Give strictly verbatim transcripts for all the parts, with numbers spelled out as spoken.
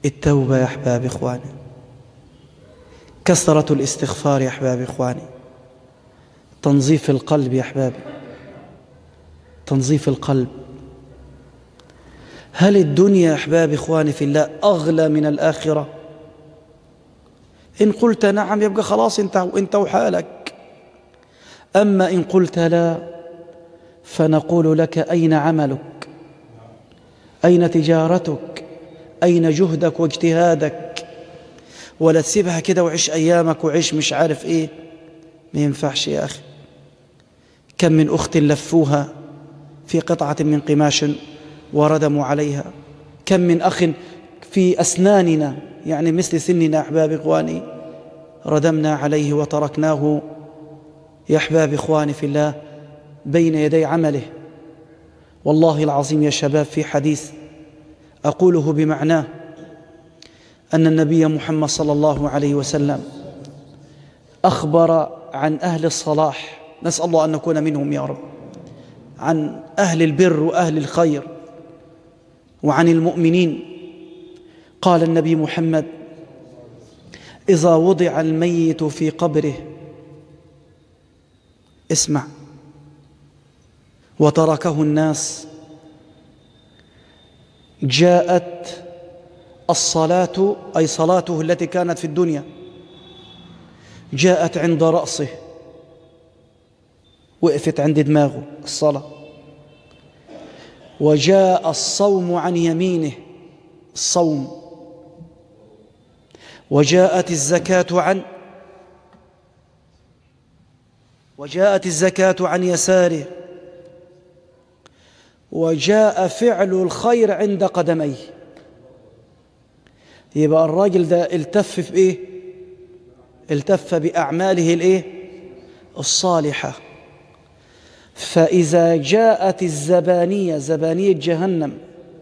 التوبة يا أحباب إخواني، كثرة الاستغفار يا أحباب إخواني، تنظيف القلب يا أحبابي، تنظيف القلب. هل الدنيا يا أحباب إخواني في الله أغلى من الآخرة؟ إن قلت نعم يبقى خلاص انت, انت وحالك. أما إن قلت لا فنقول لك أين عملك؟ أين تجارتك؟ أين جهدك واجتهادك؟ ولا تسيبها كده وعيش أيامك وعيش مش عارف إيه. ما ينفعش يا أخي. كم من أخت لفوها في قطعة من قماش وردموا عليها، كم من أخ في أسناننا يعني مثل سننا أحباب إخواني ردمنا عليه وتركناه يا أحباب إخواني في الله بين يدي عمله. والله العظيم يا شباب في حديث أقوله بمعناه أن النبي محمد صلى الله عليه وسلم أخبر عن أهل الصلاح، نسأل الله أن نكون منهم يا رب، عن أهل البر وأهل الخير وعن المؤمنين. قال النبي محمد: إذا وضع الميت في قبره، اسمع، وتركه الناس، جاءت الصلاة، أي صلاته التي كانت في الدنيا، جاءت عند رأسه، وقفت عند دماغه الصلاة. وجاء الصوم عن يمينه، الصوم. وجاءت الزكاة عن وجاءت الزكاة عن يساره. وجاء فعل الخير عند قدميه. يبقى الراجل ده التف في ايه؟ التف بأعماله الايه؟ الصالحة. فإذا جاءت الزبانية، زبانية جهنم،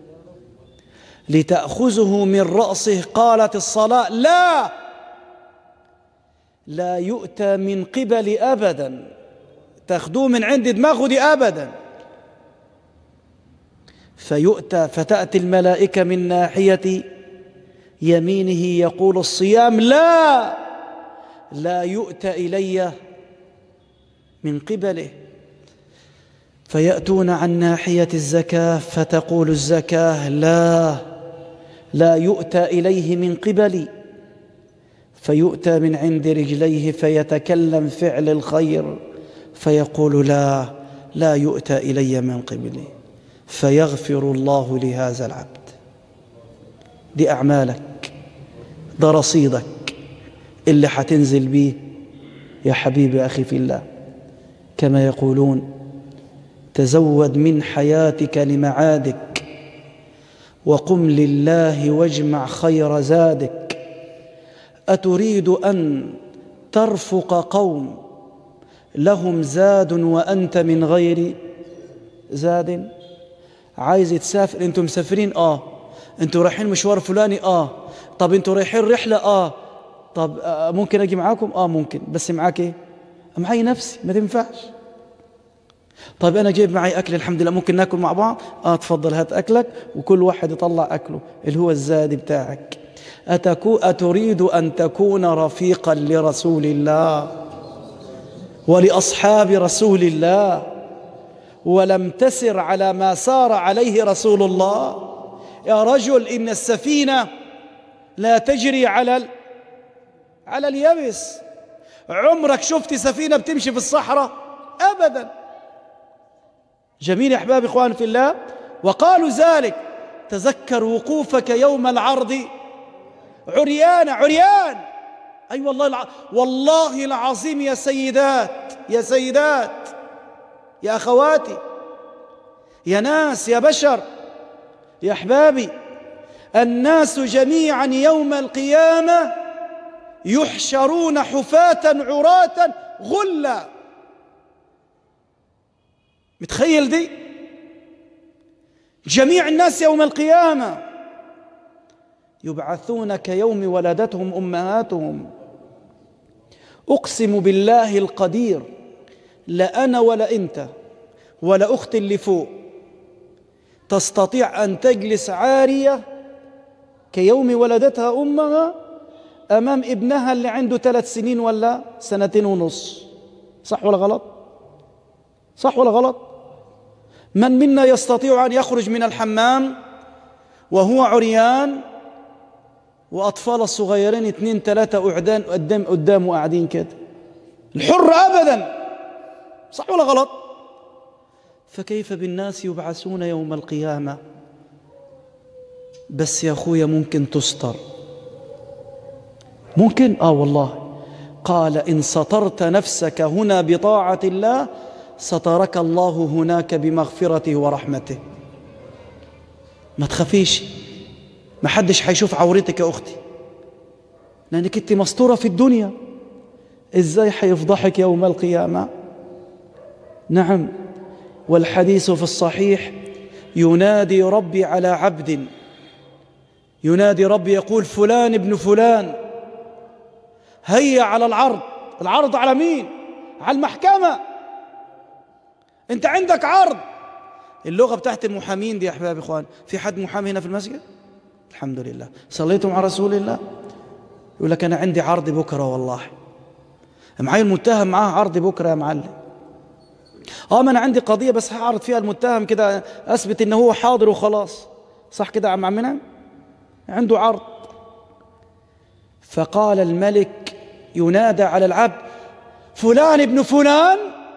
لتأخذه من رأسه، قالت الصلاة: لا لا يؤتى من قبل أبدا، تأخذوه من عند دماغه دي أبدا. فيؤتى، فتأتي الملائكة من ناحية يمينه، يقول الصيام: لا لا يؤتى إلي من قبله. فيأتون عن ناحية الزكاة، فتقول الزكاة: لا لا يؤتى إليه من قبلي. فيؤتى من عند رجليه، فيتكلم فعل الخير، فيقول: لا لا يؤتى إلي من قبلي. فيغفر الله لهذا العبد. دي أعمالك، ده رصيدك اللي حتنزل بيه يا حبيبي أخي في الله. كما يقولون: تزود من حياتك لمعادك، وقم لله واجمع خير زادك. أتريد أن ترفق قوم لهم زاد وأنت من غير زاد؟ عايز تسافر؟ أنتم مسافرين؟ آه. أنتم رايحين مشوار فلاني؟ آه. طب أنتم رايحين رحلة؟ آه. طب آه ممكن أجي معاكم؟ آه ممكن. بس معاك إيه؟ معي نفسي، ما تنفعش. طيب أنا جايب معي أكل الحمد لله، ممكن ناكل مع بعض؟ آه تفضل هات أكلك، وكل واحد يطلع أكله اللي هو الزاد بتاعك. أتكو أتريد أن تكون رفيقا لرسول الله ولأصحاب رسول الله، ولم تسر على ما سار عليه رسول الله؟ يا رجل، إن السفينة لا تجري على ال... على اليبس. عمرك شفت سفينة بتمشي في الصحراء؟ أبدا. جميل يا أحباب إخوان في الله. وقالوا ذلك: تذكر وقوفك يوم العرض عريان عريان. أي أيوة والله الع... والله العظيم يا سيدات، يا سيدات، يا أخواتي، يا ناس، يا بشر، يا أحبابي، الناس جميعا يوم القيامة يحشرون حفاة عراة غلا. متخيل دي؟ جميع الناس يوم القيامة يبعثون كيوم ولدتهم أمهاتهم. أقسم بالله القدير، لا أنا ولا أنت ولا أختي اللي فوق تستطيع أن تجلس عارية كيوم ولدتها أمها أمام ابنها اللي عنده ثلاث سنين ولا سنتين ونص. صح ولا غلط؟ صح ولا غلط؟ من منا يستطيع أن يخرج من الحمام وهو عريان وأطفال الصغيرين اثنين ثلاثة أعدان قدام قدامه قاعدين كده؟ الحر أبدا. صح ولا غلط؟ فكيف بالناس يبعثون يوم القيامة؟ بس يا أخويا ممكن تستر، ممكن آه والله. قال إن سترت نفسك هنا بطاعة الله سترك الله هناك بمغفرته ورحمته. ما تخافيش، ما حدش حيشوف عورتك يا أختي، لأنك أنت مستورة في الدنيا. إزاي حيفضحك يوم القيامة؟ نعم. والحديث في الصحيح ينادي ربي على عبد، ينادي ربي يقول فلان ابن فلان هيا على العرض. العرض على مين؟ على المحكمة. انت عندك عرض. اللغة بتاعت المحامين دي يا أحباب إخوان، في حد محامي هنا في المسجد؟ الحمد لله. صليتم على رسول الله؟ يقول لك أنا عندي عرض بكرة، والله معايا المتهم معاه عرض بكرة يا معلم. اه ما أنا عندي قضية بس هعرض فيها المتهم كده أثبت إنه هو حاضر وخلاص. صح كده يا عم عمنا؟ عنده عرض. فقال الملك ينادى على العبد فلان ابن فلان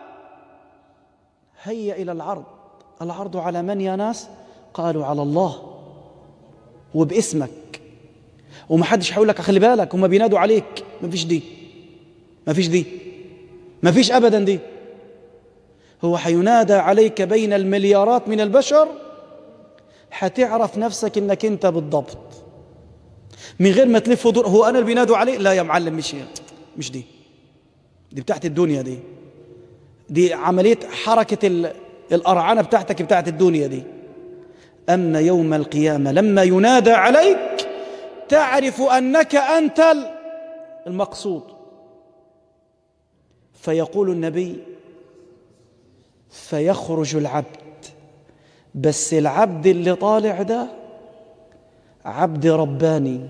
هيا إلى العرض. العرض على من يا ناس؟ قالوا على الله وباسمك، ومحدش هيقول لك خلي بالك هم بينادوا عليك. ما فيش دي، ما فيش دي، ما فيش أبدا دي. هو حينادى عليك بين المليارات من البشر، حتعرف نفسك إنك أنت بالضبط من غير ما تلف ودور. هو أنا اللي بينادوا عليه؟ لا يا معلم، مش مش دي، دي بتاعت الدنيا، دي دي عملية حركة الأرعنة بتاعتك بتاعت الدنيا دي. أما يوم القيامة لما ينادى عليك تعرف أنك أنت المقصود. فيقول النبي فيخرج العبد، بس العبد اللي طالع ده عبد رباني،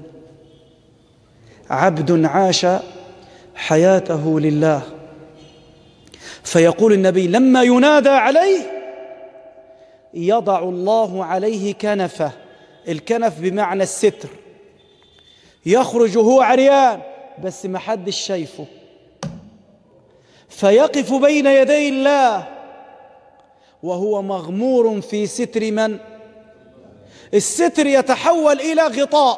عبد عاش حياته لله. فيقول النبي لما ينادى عليه يضع الله عليه كنفه. الكنف بمعنى الستر. يخرج هو عريان بس ما حدش شايفه، فيقف بين يدي الله وهو مغمور في ستر من؟ الستر يتحول إلى غطاء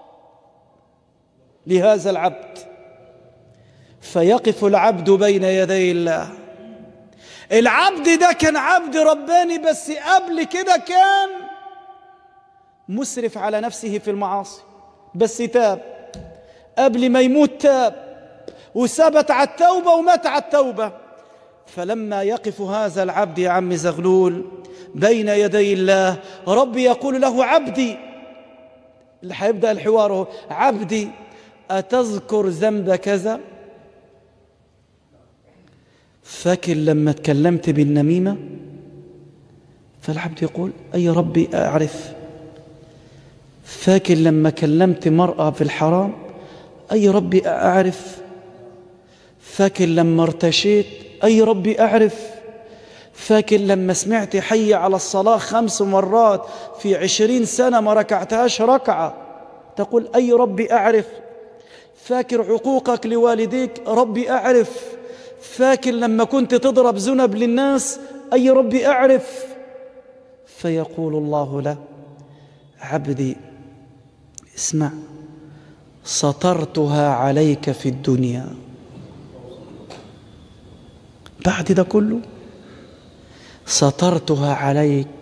لهذا العبد. فيقف العبد بين يدي الله. العبد ده كان عبد رباني، بس قبل كده كان مسرف على نفسه في المعاصي، بس تاب. قبل ما يموت تاب وثبت على التوبة ومات على التوبة. فلما يقف هذا العبد يا عم زغلول بين يدي الله، ربي يقول له عبدي، اللي حيبدأ الحوار هو عبدي أتذكر ذنب كذا؟ فاكر لما تكلمت بالنميمة؟ فالعبد يقول أي ربي أعرف. فاكر لما كلمت مرأة في الحرام؟ أي ربي أعرف. فاكر لما ارتشيت؟ أي ربي أعرف. فاكر لما سمعت حي على الصلاة خمس مرات في عشرين سنة ما ركعتهاش ركعة؟ تقول أي ربي أعرف. فاكر عقوقك لوالديك؟ ربي أعرف. فاكر لما كنت تضرب ذنب للناس؟ أي ربي أعرف. فيقول الله له عبدي اسمع، سطرتها عليك في الدنيا. بعد ده كله سطرتها عليك